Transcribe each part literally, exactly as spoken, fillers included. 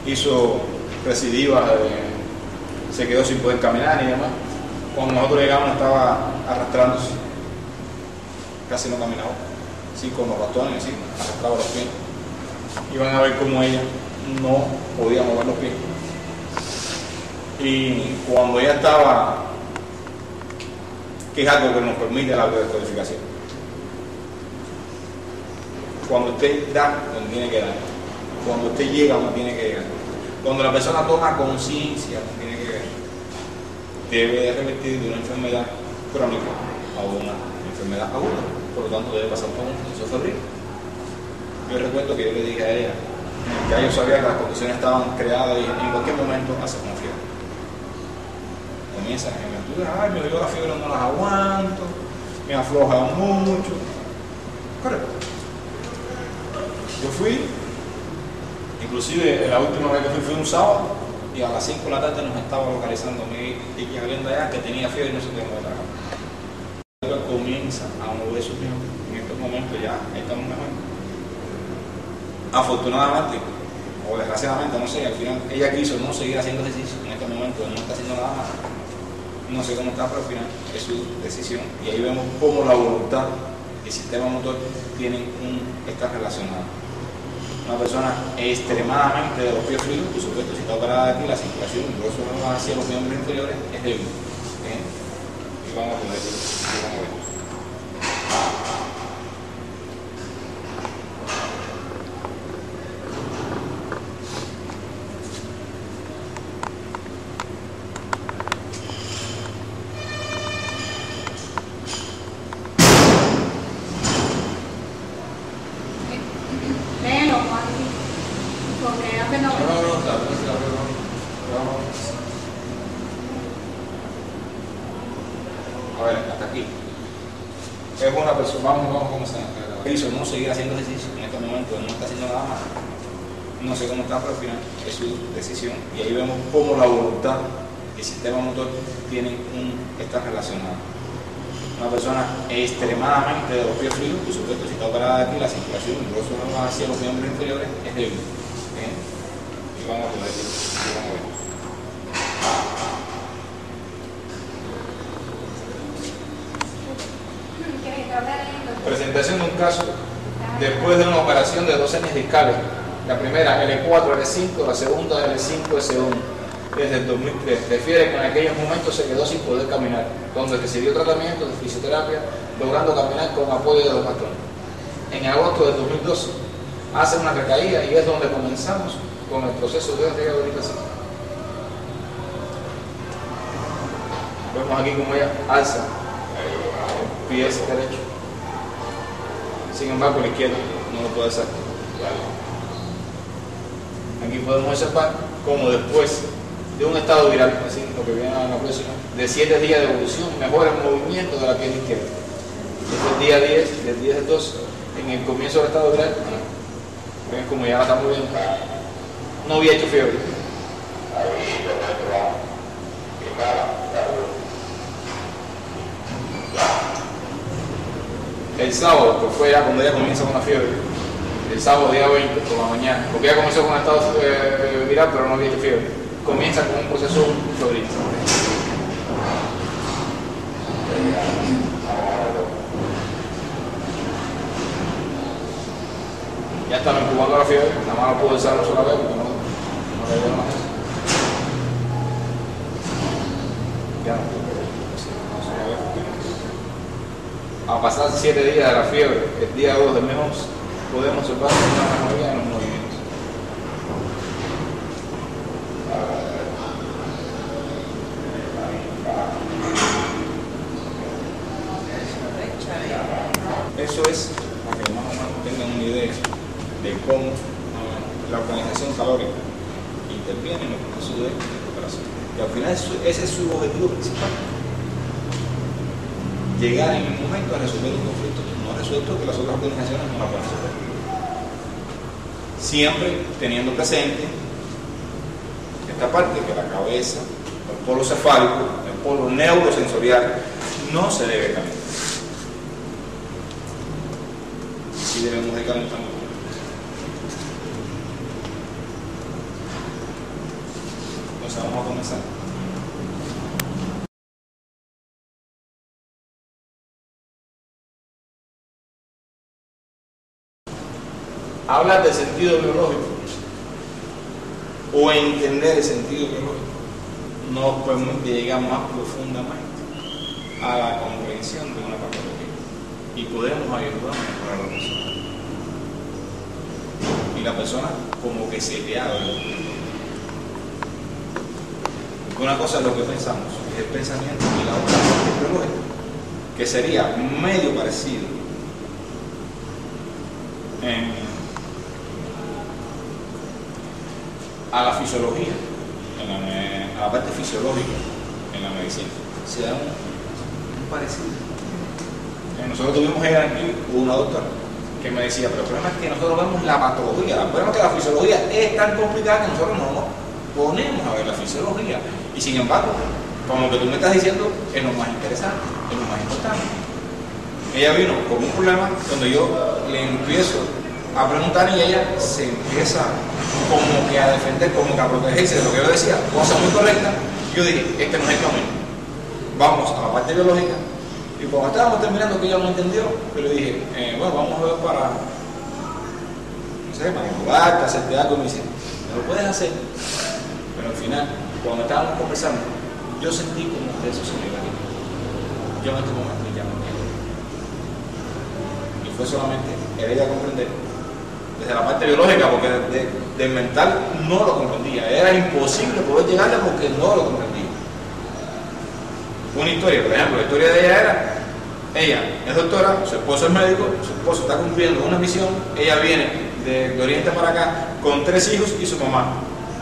hizo recidivas, eh, se quedó sin poder caminar y demás. Cuando nosotros llegamos estaba arrastrándose, casi no caminaba, así con los bastones, así, arrastraba los pies. Iban a ver cómo ella no podía mover los pies. Y cuando ella estaba, que es algo que nos permite la biodescodificación, cuando usted da, donde tiene que dar. Cuando usted llega, donde tiene que llegar. Cuando la persona toma conciencia, donde tiene que llegar. Debe de revertir de una enfermedad crónica a una enfermedad aguda. Por lo tanto, debe pasar por un proceso febril. Yo recuerdo que yo le dije a ella, ya yo sabía que las condiciones estaban creadas y en cualquier momento hace una fiebre. Comienza en el ay, me dio la fiebre, no las aguanto, me afloja mucho. Correcto. Yo fui, inclusive la última vez que fui fue un sábado y a las cinco de la tarde nos estaba localizando mi tía Glenda allá que tenía fiebre y no se podía mover la cama. Comienza a mover su tiempo. En estos momentos ya estamos mejor. Afortunadamente, o desgraciadamente, no sé, al final ella quiso no seguir haciendo ejercicio. En este momento no está haciendo nada más. No sé cómo está, pero al final es su decisión. Y ahí vemos cómo la voluntad y el sistema motor tienen un, está relacionado. Una persona extremadamente de los pies fríos, por supuesto, si está operada de aquí, la circulación, el grueso hacia los miembros inferiores es débil. ¿Eh? Y vamos a poner aquí, vamos a ver. A ver, hasta aquí. Es una persona, vamos, vamos, ¿cómo se llama? Hizo no seguir haciendo ejercicio en este momento, no está haciendo nada más. No sé cómo está, pero al final es su decisión. Y ahí vemos cómo la voluntad y el sistema motor tienen un, está relacionado. Una persona extremadamente de los pies fríos, por supuesto, si está operada de aquí, la circulación, el grueso hacia los miembros inferiores es débil. ¿Eh? Y vamos a poner aquí, y vamos a ver. Presentación de un caso después de una operación de dos hernias discales. La primera L cuatro L cinco, la segunda L cinco S uno. Desde el dos mil tres. Refiere que en aquellos momentos se quedó sin poder caminar, donde recibió tratamiento de fisioterapia, logrando caminar con apoyo de los bastones. En agosto de dos mil doce hace una recaída y es donde comenzamos con el proceso de rehabilitación. Vemos aquí como ella alza el pie derecho. Sin embargo, la izquierda no lo puede hacer. Aquí podemos observar cómo después de un estado viral, así lo que viene a la próxima, de siete días de evolución, mejora el movimiento de la pierna izquierda. Desde el día diez, del diez al doce, en el comienzo del estado viral, ven como ya la está moviendo, no había hecho fiebre. El sábado, que fue ya cuando ella comienza con la fiebre, el sábado día veinte por la mañana, porque ella comenzó con un estado eh, viral pero no había hecho fiebre, comienza con un proceso febril. Ya estaba incubando la fiebre, nada más lo pudo usar una sola vez porque no, no le dio más. Ya no. A pasar siete días de la fiebre, el día dos del mes once, podemos observar una mejoría en los movimientos. Eso es para que más o menos tengan una idea de cómo uh, la organización calórica interviene en el proceso de recuperación. Y al final ese es su objetivo principal. Llegar en el momento a resolver un conflicto no resuelto que las otras organizaciones no la pueden resolver. Siempre teniendo presente esta parte que la cabeza, el polo cefálico, el polo neurosensorial no se debe calentar. Y sí debemos de calentar. Entonces vamos a comenzar. Hablar del sentido biológico o entender el sentido biológico nos permite llegar más profundamente a la comprensión de una patología y podemos ayudar a mejorar a la persona. Y la persona como que se te abre. Porque una cosa es lo que pensamos, es el pensamiento, y la otra es el biológico, que sería medio parecido en a la fisiología, en la, a la parte fisiológica en la medicina. Se da un, un parecido. Eh, nosotros tuvimos aquí una doctora que me decía, pero el problema es que nosotros vemos la patología, el problema es que la fisiología es tan complicada que nosotros no nos ponemos a ver la fisiología. Y sin embargo, como que tú me estás diciendo, es lo más interesante, es lo más importante. Ella vino con un problema donde yo le empiezo a preguntar y ella se empieza como que a defender, como que a protegerse de lo que yo decía, cosa muy correcta. Yo dije, este no es el camino, vamos a la parte biológica. Y cuando estábamos terminando, que ella no entendió, yo le dije, eh, bueno, vamos a ver para, no sé, manipularte, hacerte algo. Y me dice, ¿me lo puedes hacer? Pero al final, cuando estábamos conversando, yo sentí como que eso se me iba a quitar. Yo en este momento ya no entiendo. Y fue solamente el ella comprender desde la parte biológica, porque de, de, de mental no lo comprendía, era imposible poder llegarle porque no lo comprendía. Una historia, por ejemplo, la historia de ella era, ella es doctora, su esposo es médico, su esposo está cumpliendo una misión, ella viene de, de Oriente para acá con tres hijos y su mamá.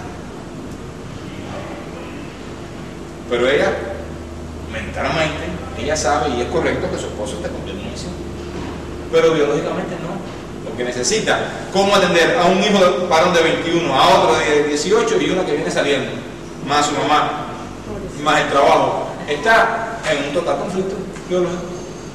Pero ella, mentalmente, ella sabe y es correcto que su esposo esté cumpliendo una misión, pero biológicamente no. Porque necesita cómo atender a un hijo de varón de veintiuno, a otro de dieciocho y uno que viene saliendo, más su mamá, más el trabajo. Está en un total conflicto biológico.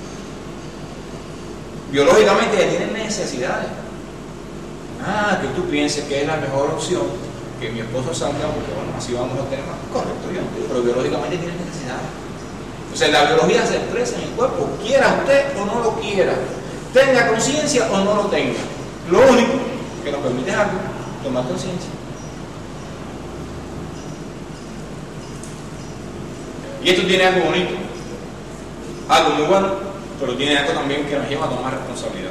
Biológicamente ella tiene necesidades. Ah, que tú pienses que es la mejor opción que mi esposo salga, porque bueno, así vamos a tener más. Correcto, yo entiendo, pero biológicamente tiene necesidades. O sea, la biología se expresa en el cuerpo, quiera usted o no lo quiera. Tenga conciencia o no lo tenga. Lo único que nos permite es algo, tomar conciencia. Y esto tiene algo bonito, algo muy bueno, pero tiene algo también que nos lleva a tomar responsabilidad.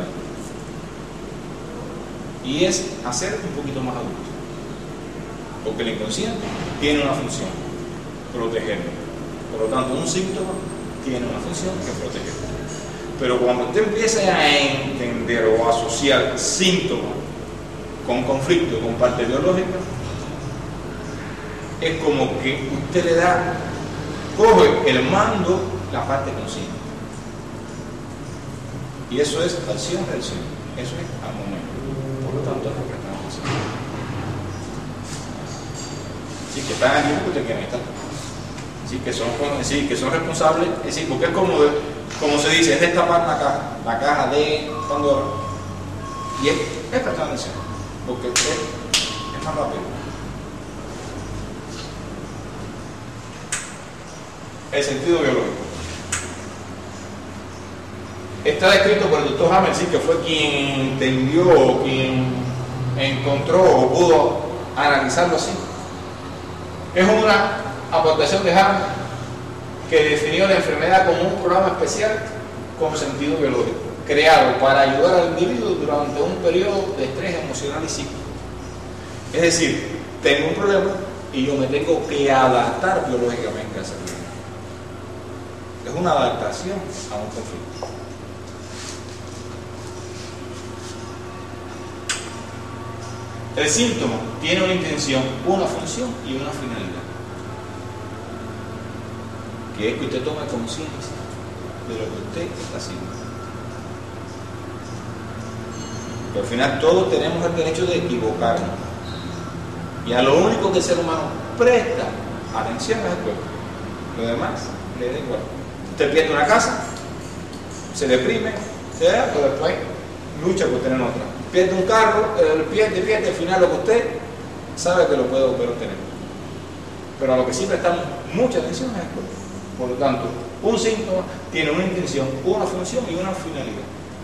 Y es hacer un poquito más adulto. Porque el inconsciente tiene una función, protegernos. Por lo tanto, un síntoma tiene una función que es protegernos. Pero cuando usted empiece a entender o a asociar síntomas con conflicto, con parte biológica, es como que usted le da, coge el mando, la parte consciente. Y eso es acción-reacción, eso es al momento. Por lo tanto, es lo que estamos haciendo. Así que están aquí porque quieren estar. Sí, que son, sí, que son responsables, es decir, porque es como, de, como se dice, es destapar la caja, la caja de Pandora, y es, es prestar atención, porque es, es más rápido. El sentido biológico está descrito por el doctor Hammer, sí, que fue quien entendió, quien encontró o pudo analizarlo así. Es una aportación de Hammer que definió la enfermedad como un programa especial con sentido biológico, creado para ayudar al individuo durante un periodo de estrés emocional y psíquico. Es decir, tengo un problema y yo me tengo que adaptar biológicamente a ese problema. Es una adaptación a un conflicto. El síntoma tiene una intención, una función y una finalidad, que es que usted tome conciencia de lo que usted está haciendo. Pero al final todos tenemos el derecho de equivocarnos. Y a lo único que el ser humano presta atención es el cuerpo. Lo demás le da igual. Usted pierde una casa, se deprime, se da, pero después lucha por tener otra. Pierde un carro, el pierde, pierde, al final lo que usted sabe que lo puede volver a obtener. pero a lo que sí prestamos mucha atención es al cuerpo. Por lo tanto, un síntoma tiene una intención, una función y una finalidad.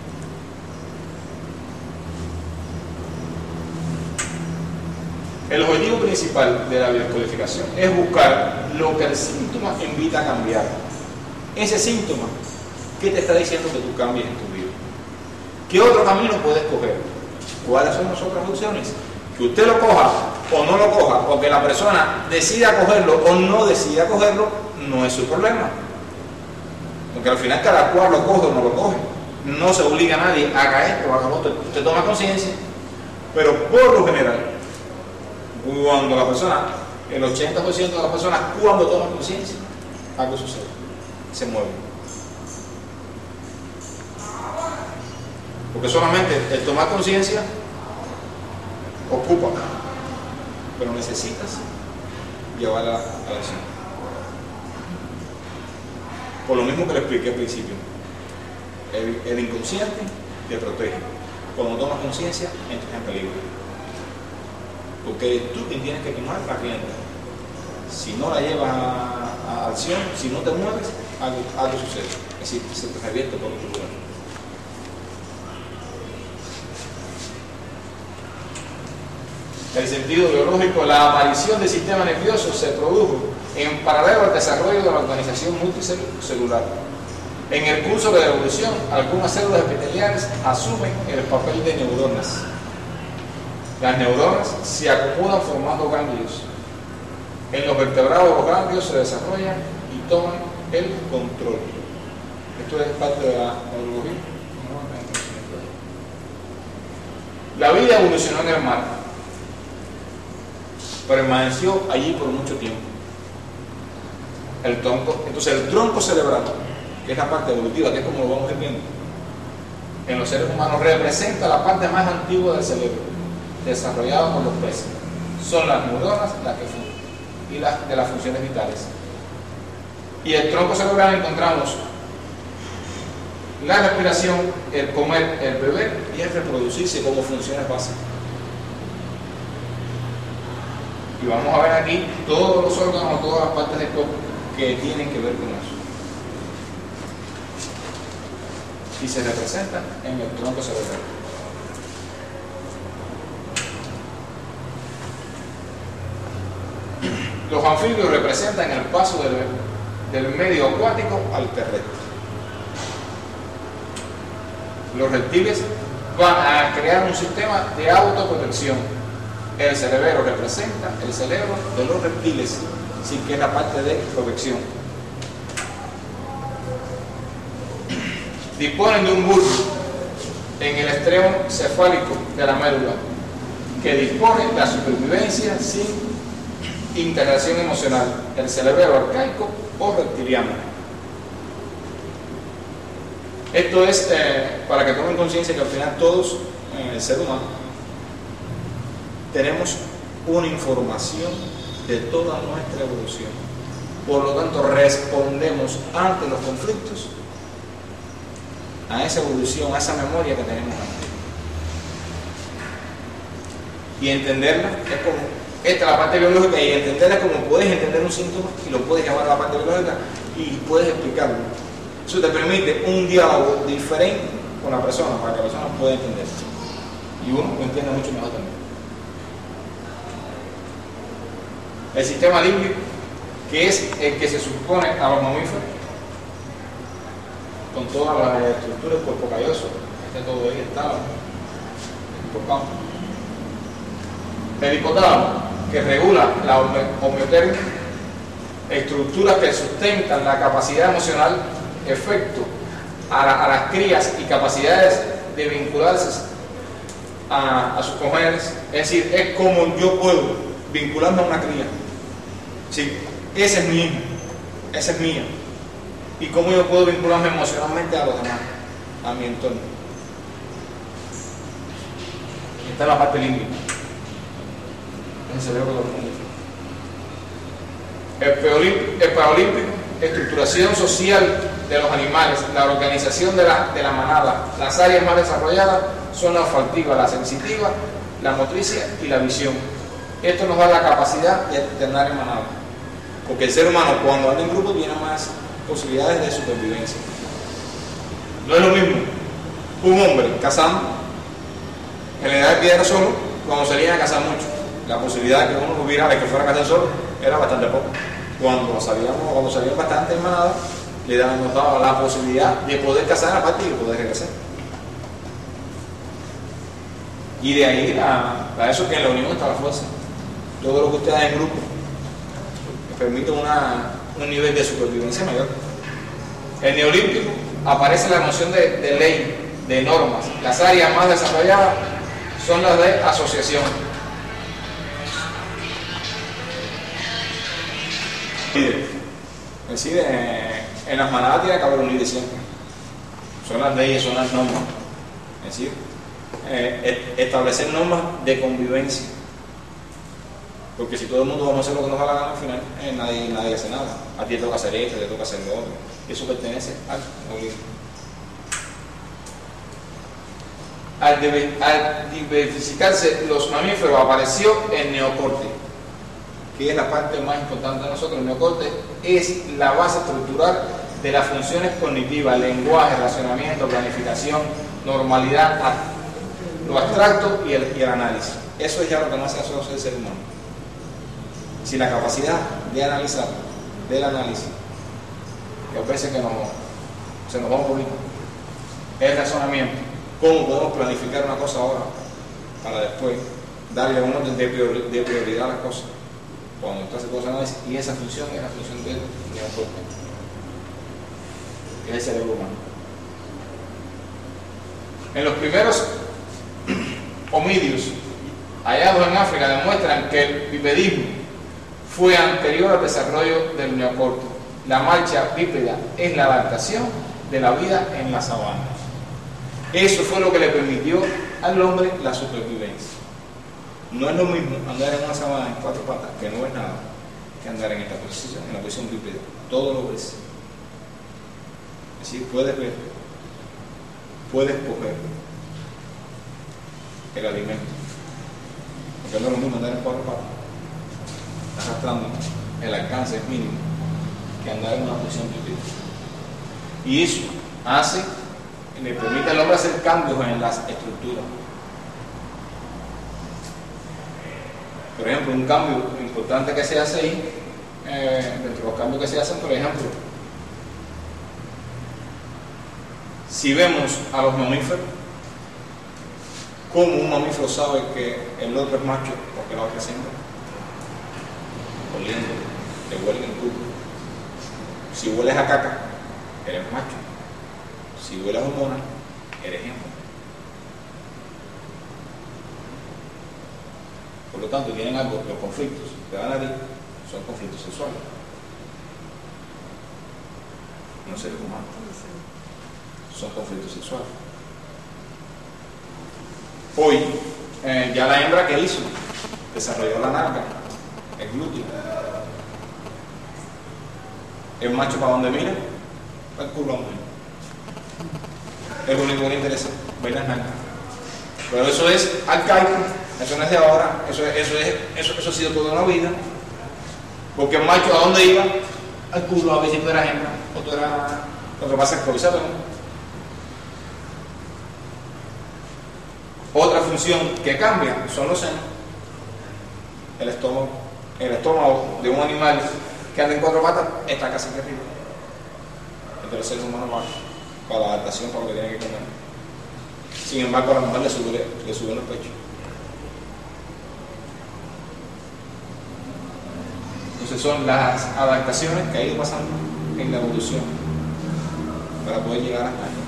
El objetivo principal de la biodescodificación es buscar lo que el síntoma invita a cambiar. Ese síntoma, ¿qué te está diciendo que tú cambies en tu vida? ¿Qué otro camino puedes coger? ¿Cuáles son las otras opciones? Que usted lo coja o no lo coja, o que la persona decida cogerlo o no decida cogerlo, no es su problema. Porque al final cada cual lo coge o no lo coge. No se obliga a nadie, haga esto, haga lo otro. Usted toma conciencia, pero por lo general, cuando la persona, el ochenta por ciento de las personas, cuando toman conciencia, algo sucede, se mueve. Porque solamente el tomar conciencia ocupa, pero necesitas llevarla a la acción. Por lo mismo que le expliqué al principio, el, el inconsciente te protege. Cuando tomas conciencia, entras en peligro. Porque eres tú quien tienes que tomar la rienda. Si no la llevas a, a acción, si no te mueves, algo, algo sucede. Es decir, se te revierte por otro lugar. El sentido biológico, la aparición del sistema nervioso se produjo en paralelo al desarrollo de la organización multicelular. En el curso de la evolución, algunas células epiteliales asumen el papel de neuronas. Las neuronas se acomodan formando ganglios. En los vertebrados los ganglios se desarrollan y toman el control. Esto es parte de la neurología. La vida evolucionó en el mar. Permaneció allí por mucho tiempo. El tronco, entonces el tronco cerebral, que es la parte evolutiva, que es como lo vamos a ir viendo, en los seres humanos representa la parte más antigua del cerebro, desarrollada por los peces. Son las neuronas las que funcionan y las de las funciones vitales. Y el tronco cerebral encontramos la respiración, el comer, el beber y el reproducirse como funciones básicas. Y vamos a ver aquí todos los órganos, todas las partes del cuerpo que tienen que ver con eso. Y se representan en el tronco cerebral. Los anfibios representan el paso del, del medio acuático al terrestre. Los reptiles van a crear un sistema de autoprotección. El cerebro representa el cerebro de los reptiles, sí, que es la parte de protección. Disponen de un bulbo en el extremo cefálico de la médula que dispone la supervivencia sin integración emocional, el cerebro arcaico o reptiliano. Esto es eh, para que tomen conciencia que al final todos, en el ser humano, tenemos una información de toda nuestra evolución. Por lo tanto, respondemos ante los conflictos a esa evolución, a esa memoria que tenemos antes. Y entenderla es como, esta es la parte biológica, y entenderla es como puedes entender un síntoma y lo puedes llevar a la parte biológica y puedes explicarlo. Eso te permite un diálogo diferente con la persona para que la persona pueda entender. Y uno lo entienda mucho mejor también. El sistema límbico, que es el que se supone a los mamíferos, con todas las estructuras del cuerpo calloso, este todo ahí estaba, el hipocampo. El hipotálamo, que regula la homeotermia, estructuras que sustentan la capacidad emocional, efecto a, la, a las crías y capacidades de vincularse a, a sus congéneres. Es decir, es como yo puedo vincularme a una cría. Sí, ese es mi hijo, esa es mía. Y cómo yo puedo vincularme emocionalmente a los demás, a mi entorno. Esta es la parte límbica. Es el cerebro de los mamíferos. El paralímpico, estructuración social de los animales, la organización de la, de la manada. Las áreas más desarrolladas son la olfativa, la sensitiva, la motricia y la visión. Esto nos da la capacidad de alternar en manada. Porque el ser humano, cuando anda en grupo, tiene más posibilidades de supervivencia. No es lo mismo un hombre casando, en la edad que era solo, cuando salían a cazar mucho. La posibilidad de que uno hubiera de que fuera a cazar solo era bastante poco. Cuando salíamos, cuando salían bastante en manada, le daban, nos daba la posibilidad de poder cazar aparte y de poder regresar. Y de ahí a, a eso que en la unión está la fuerza. Todo lo que usted haga en grupo permite una, un nivel de supervivencia mayor. En el neolítico aparece la noción de, de ley, de normas. Las áreas más desarrolladas son las de asociación. Es decir, en las manadas tiene que haber un líder siempre. Son las leyes, son las normas. Es decir, eh, establecer normas de convivencia. Porque si todo el mundo vamos a hacer lo que nos da la gana, al final eh, nadie, nadie hace nada. A ti te toca hacer esto, te toca hacer lo otro. Eso pertenece al gobierno. Al, debe, al diversificarse los mamíferos apareció el neocorte, que es la parte más importante de nosotros. El neocorte es la base estructural de las funciones cognitivas, lenguaje, razonamiento, planificación, normalidad, lo abstracto y el, y el análisis. Eso es ya lo que más hace el ser humano. Si la capacidad de analizar, del análisis, que a veces que nos, se nos va un poquito, el razonamiento, cómo podemos planificar una cosa ahora para después darle un orden de, priori, de prioridad a las cosas cuando usted hace cosas análisis, y esa función es la función del neocorte, que es el cerebro humano. En los primeros homídeos hallados en África demuestran que el bipedismo fue anterior al desarrollo del neocorte. La marcha bípeda es la adaptación de la vida en la sabana. Eso fue lo que le permitió al hombre la supervivencia. No es lo mismo andar en una sabana en cuatro patas, que no es nada, que andar en esta posición, en la posición bípeda. Todo lo ves. Es decir, puedes ver, puedes coger el alimento. Porque no es lo mismo andar en cuatro patas, arrastrando, el alcance es mínimo, que andar en una posición bípeda. Y eso hace, le permite al hombre hacer cambios en las estructuras. Por ejemplo, un cambio importante que se hace ahí, eh, dentro de los cambios que se hacen, por ejemplo, si vemos a los mamíferos, ¿cómo un mamífero sabe que el otro es macho o que la otra es hembra? Oliendo, te huelen el culo. Si hueles a caca, eres macho. Si hueles a hormona, eres hembra. Por lo tanto, tienen algo, los conflictos que van a dar son conflictos sexuales. No seres humanos. Son conflictos sexuales. Hoy, eh, ya la hembra, ¿qué hizo? Desarrolló la nalga, el glúteo. El macho, ¿para dónde mira? Para el culo. Es lo único que le interesa, ver las nalgas. Pero eso es arcaico, eso no es de ahora, eso, es, eso, es, eso, eso ha sido toda una vida. Porque el macho, ¿a dónde iba? Al culo, a ver si tú eras hembra o tú eras. Lo que pasa es actualizado, ¿no? Otra función que cambia son los senos. El estómago. El estómago de un animal que anda en cuatro patas está casi que arriba. Entre los seres humanos va para la adaptación, para lo que tiene que comer. Sin embargo, a la mujer le sube, le sube los pechos. Entonces son las adaptaciones que ha ido pasando en la evolución para poder llegar hasta ahí.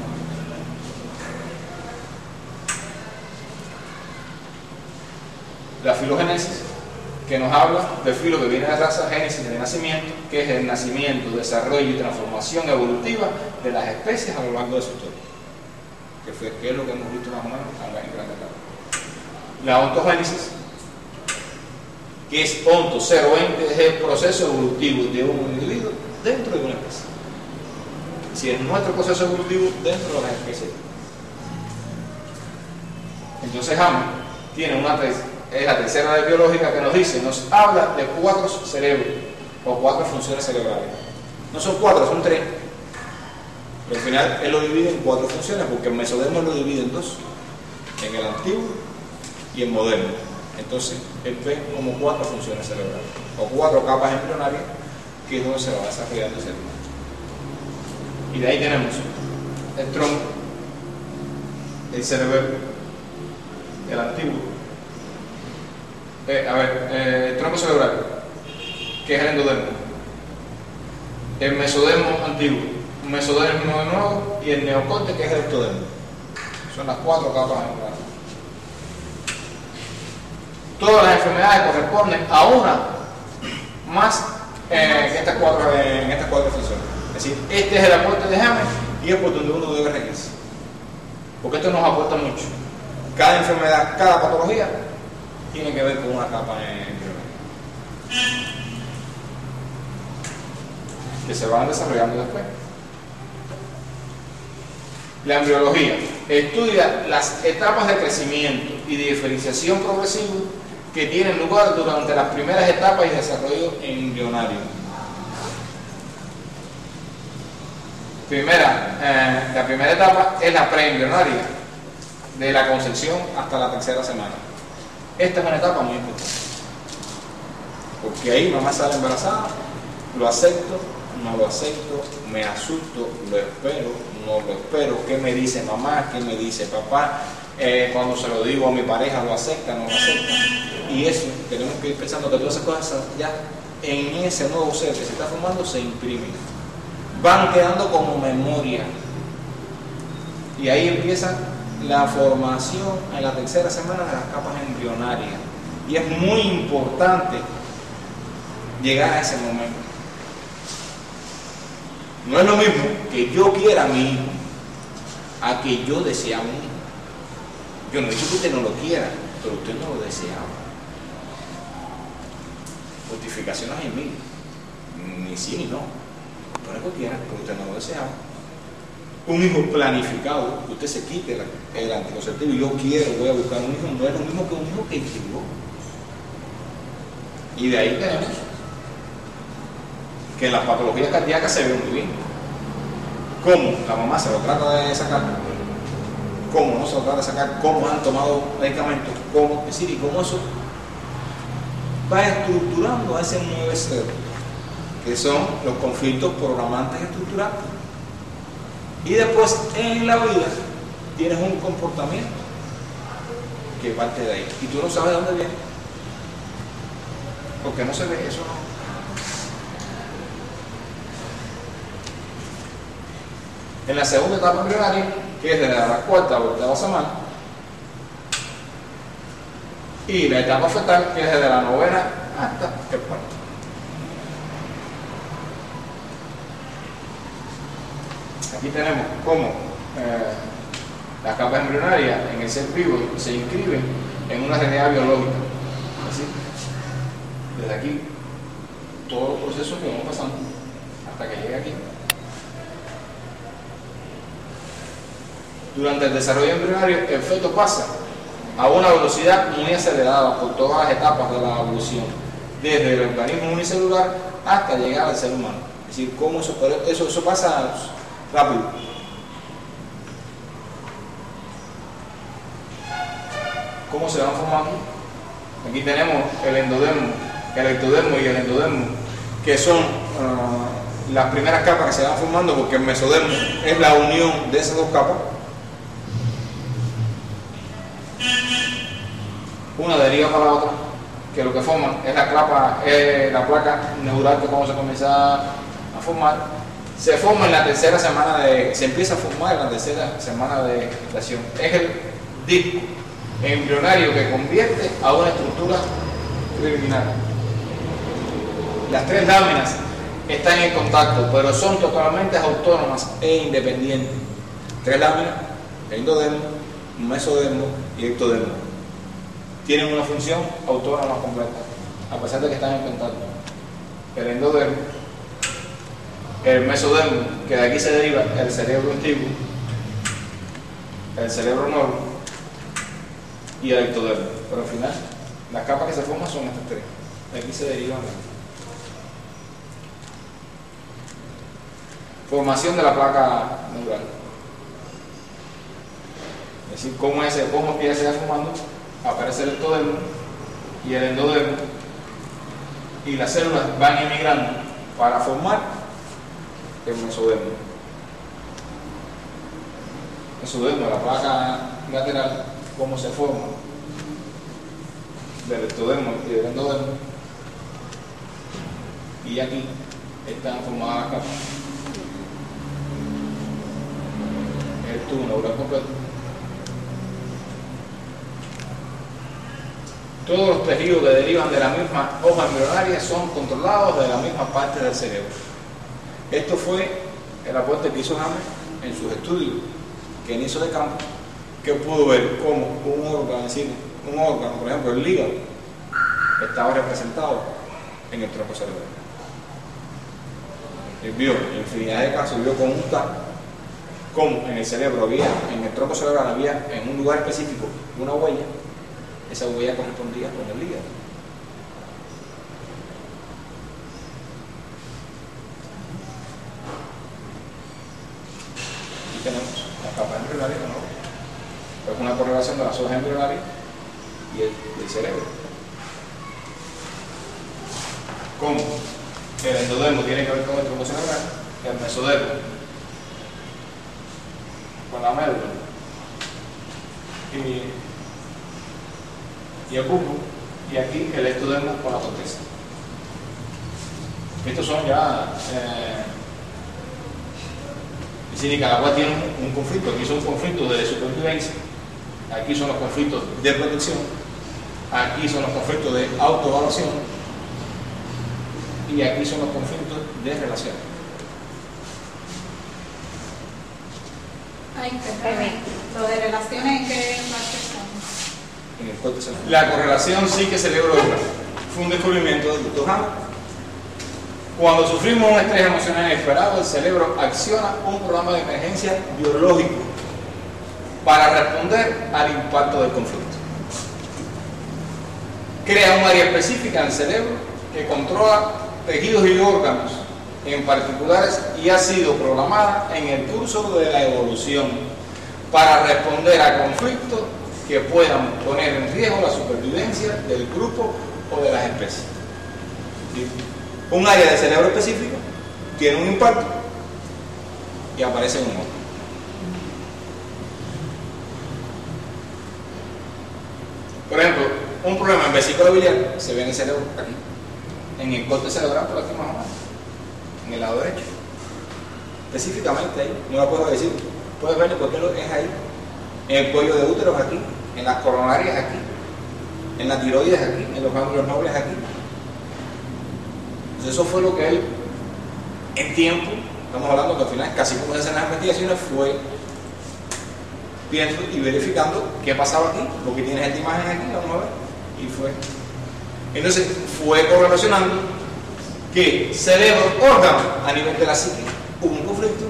La filogénesis, que nos habla de filo, que viene de raza, génesis de nacimiento, que es el nacimiento, desarrollo y transformación evolutiva de las especies a lo largo de su historia, que, fue, que es lo que hemos visto más o menos en gran etapa. La ontogénesis, que es onto, ser o ente, es el proceso evolutivo de un individuo dentro de una especie. Si es nuestro proceso evolutivo dentro de las especies. Entonces Hammond tiene una tesis, es la tercera de biológica, que nos dice, nos habla de cuatro cerebros, o cuatro funciones cerebrales. No son cuatro, son tres. Pero al final él lo divide en cuatro funciones, porque el mesodermo lo divide en dos, en el antiguo y el moderno. Entonces él ve como cuatro funciones cerebrales, o cuatro capas embrionarias, que es donde se va desarrollando el cerebro. Y de ahí tenemos el tronco, el cerebelo, el antiguo, eh, a ver, eh, el tronco cerebral, que es el endodermo, el mesodermo antiguo, un mesodermo nuevo y el neocorte, que es el ectodermo. Son las cuatro capas embrionarias. Todas las enfermedades corresponden a una más eh, que estas cuatro, eh, en estas cuatro funciones. Es decir, este es el aporte de James y es por donde uno debe regirse. Porque esto nos aporta mucho. Cada enfermedad, cada patología tiene que ver con una capa embrionaria que se van desarrollando después. La embriología estudia las etapas de crecimiento y de diferenciación progresivo que tienen lugar durante las primeras etapas y desarrollo embrionario. Primera, eh, la primera etapa es la preembrionaria, de la concepción hasta la tercera semana. Esta es una etapa muy importante, porque ahí mamá sale embarazada, lo acepto, no lo acepto, me asusto, lo espero, no lo espero, qué me dice mamá, qué me dice papá, eh, cuando se lo digo a mi pareja, lo acepta, no lo acepta. Y eso, tenemos que ir pensando que todas esas cosas ya en ese nuevo ser que se está formando se imprimen, van quedando como memoria, y ahí empieza la formación en la tercera semana de las capas embrionarias, y es muy importante llegar a ese momento. No es lo mismo que yo quiera a mi hijo a que yo desea a un hijo. Yo no he dicho que usted no lo quiera, pero usted no lo deseaba. Justificaciones hay mil, ni sí ni no. No es cualquiera, pero usted no lo deseaba. Un hijo planificado, usted se quite el, el anticonceptivo y yo quiero, voy a buscar un hijo, no es lo mismo que un hijo que llegó. Y de ahí tenemos que las patologías cardíacas se ven muy bien. Cómo la mamá se lo trata de sacar, cómo no se lo trata de sacar, cómo han tomado medicamentos, cómo, es decir, y cómo eso va estructurando a ese nueve cero, que son los conflictos programantes estructurales. Y después en la vida tienes un comportamiento que parte de ahí, y tú no sabes de dónde viene, porque no se ve eso, no. En la segunda etapa embrionaria, que es de la cuarta a la octava semana, y la etapa fetal, que es desde la novena hasta el parto. Aquí tenemos cómo eh, las capas embrionarias en el ser vivo se inscriben en una realidad biológica. Así, desde aquí, todos los procesos que vamos pasando hasta que llegue aquí. Durante el desarrollo embrionario, el feto pasa a una velocidad muy acelerada por todas las etapas de la evolución, desde el organismo unicelular hasta llegar al ser humano. Es decir, cómo eso, eso, eso pasa rápido. ¿Cómo se van formando? Aquí tenemos el endodermo, el ectodermo y el endodermo, que son uh, las primeras capas que se van formando, porque el mesodermo es la unión de esas dos capas. Una deriva para la otra, que lo que forman es la capa, eh, la placa neural, que cuando se comienza a formar, se forma en la tercera semana de, se empieza a formar en la tercera semana de gestación. Es el disco embrionario que convierte a una estructura preliminar. Las tres láminas están en contacto, pero son totalmente autónomas e independientes. Tres láminas, endodermo, mesodermo y ectodermo. Tienen una función autónoma completa, a pesar de que están en contacto. El endodermo, el mesodermo, que de aquí se deriva el cerebro antiguo, el cerebro nuevo y el ectodermo. Pero al final, las capas que se forman son estas tres. De aquí se derivan. Formación de la placa neural. Es decir, cómo ese cómo que ya se va formando, aparece el ectodermo y el endodermo, y las células van emigrando para formar el mesodermo. Mesodermo, la placa lateral, cómo se forma del ectodermo y del endodermo, y aquí están formadas las capas. El tubo neural completo. Todos los tejidos que derivan de la misma hoja embrionaria son controlados de la misma parte del cerebro. Esto fue el aporte que hizo James en sus estudios que hizo de campo, que pudo ver cómo un órgano, un órgano, por ejemplo el hígado, estaba representado en el tronco cerebral. Él vio en infinidad de casos, vio cómo, cómo en el cerebro había, en el tronco cerebral había en un lugar específico una huella. Esa huella correspondía con el hígado. Aquí tenemos la capa embrionaria, ¿no? Es una correlación de las hojas embrionarias y el, el cerebro. ¿Cómo? El endodermo tiene que ver con el tronco cerebral, el mesodermo con la médula y y el bulbo, y aquí el ectodermo con la corteza. Estos son ya eh, es decir, cada cual tiene un, un conflicto. Aquí son conflictos de supervivencia, aquí son los conflictos de protección, aquí son los conflictos de autoevaluación y aquí son los conflictos de relación. Ay, qué lo de relaciones, ¿en qué parte estamos? En el corte cerebral. La correlación psique-cerebro-órgano fue un descubrimiento del doctor James. Cuando sufrimos un estrés emocional inesperado, el cerebro acciona un programa de emergencia biológico para responder al impacto del conflicto. Crea un área específica en el cerebro que controla tejidos y órganos en particulares y ha sido programada en el curso de la evolución para responder a conflictos que puedan poner en riesgo la supervivencia del grupo o de las especies. ¿Sí? Un área del cerebro específico tiene un impacto y aparece en un órgano. Por ejemplo, un problema en vesícula biliar se ve en el cerebro, aquí, en el corte cerebral, por aquí más o menos, en el lado derecho, específicamente ahí. No la puedo decir, puedes verlo porque es ahí. En el cuello de útero aquí, en las coronarias aquí, en la tiroides aquí, en los ganglios nobles aquí. Entonces eso fue lo que él, en tiempo, estamos hablando que al final casi como se hacen las investigaciones, fue viendo y verificando qué pasaba aquí, lo que tienes esta imagen aquí, vamos a ver, y fue. Entonces fue correlacionando que cerebro, órgano, a nivel de la psique, hubo un conflicto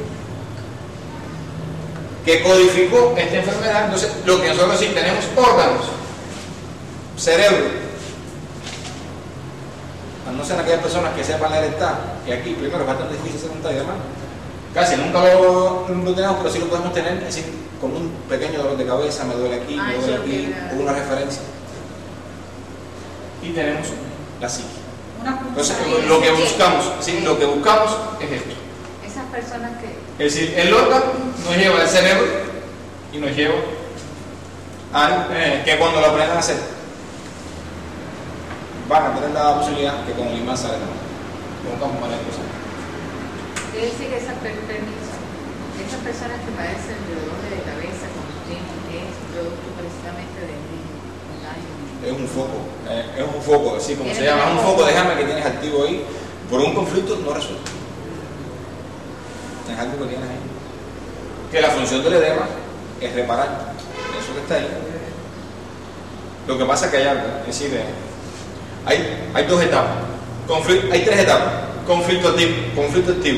que codificó esta enfermedad. Entonces, lo que nosotros sí tenemos órganos, cerebro, a no ser aquellas personas que sepan leer está, que aquí primero es bastante difícil hacer un tal y demás, casi nunca lo, lo tenemos, pero sí lo podemos tener, es decir, con un pequeño dolor de cabeza, me duele aquí, me duele aquí, o una referencia. Y tenemos la psique. Entonces, lo que buscamos, sí, lo que buscamos es esto. Esas personas que... Es decir, el órgano nos lleva al cerebro y nos lleva a eh, que cuando lo aprendan a hacer van a tener la posibilidad que con el imán sale también. Como campo para el proceso. Quiere decir que esas, per permiso, esas personas que padecen de dolor de cabeza cuando tienen, es producto precisamente del mismo daño. Es un foco, eh, es un foco, así como se llama, es un foco de James que tienes activo ahí por un conflicto no resuelto. Es algo que tienes ahí. Que la función del edema es reparar eso que está ahí. Lo que pasa es que hay algo, es decir, hay, hay dos etapas, conflicto, hay tres etapas: conflicto activo, conflicto activo,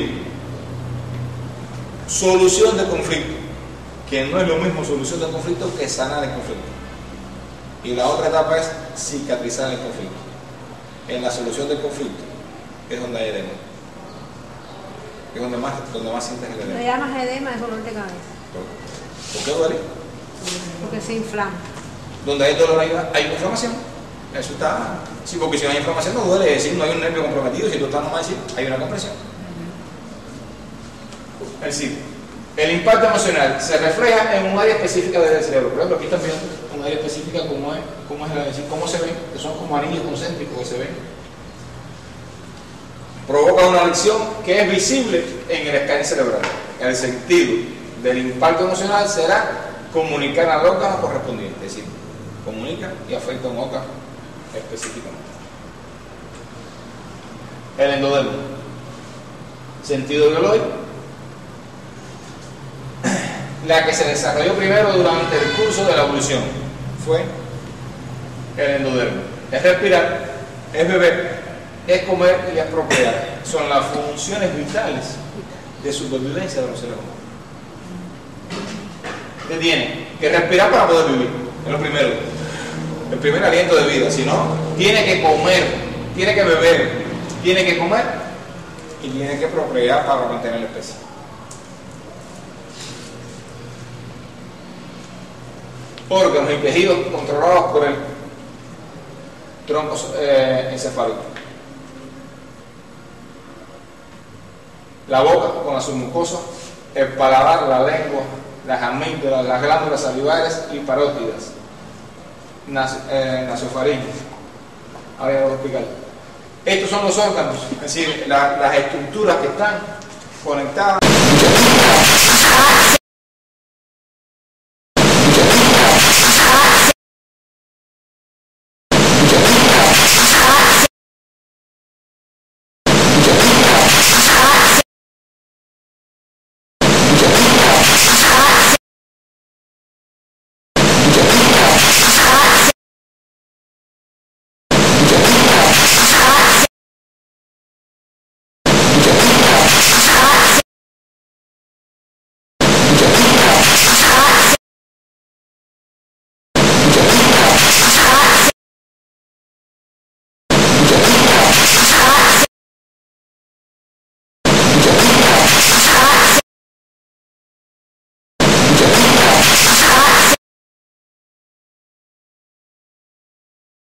solución del conflicto, que no es lo mismo solución del conflicto que sanar el conflicto. Y la otra etapa es cicatrizar el conflicto. En la solución del conflicto es donde hay edema. que es donde más, donde más sientes el Lo edema. llamas edema de dolor de cabeza, ¿Por qué duele? porque se inflama. Donde hay dolor hay, hay una inflamación. Eso está. Sí, porque si no hay inflamación no duele, es decir, no hay un nervio comprometido, si tú estás nomás decir, hay una compresión. Es decir, el impacto emocional se refleja en un área específica del cerebro. Por ejemplo, aquí están viendo un área específica como es, cómo es, decir, cómo se ven, que son como anillos concéntricos que se ven. Provoca una lección que es visible en el escáner cerebral. El sentido del impacto emocional será comunicar al órgano correspondiente, es decir, comunica y afecta a un órgano específicamente. El endodermo, sentido biológico, la que se desarrolló primero durante el curso de la evolución fue el endodermo. Es respirar, es beber, es comer y es procrear. Son las funciones vitales de supervivencia de los seres humanos. ¿Qué tiene? Que respirar para poder vivir, es lo primero. El primer aliento de vida. Si no, tiene que comer, tiene que beber, tiene que comer y tiene que procrear para mantener la especie. Órganos y tejidos controlados por el tronco eh, encefálico. La boca con la submucosa, el paladar, la lengua, las amígdalas, las glándulas salivares y parótidas, Nas, eh, nasofaringe. Ahora ya lo voy a explicar. Estos son los órganos, es decir, la, las estructuras que están conectadas.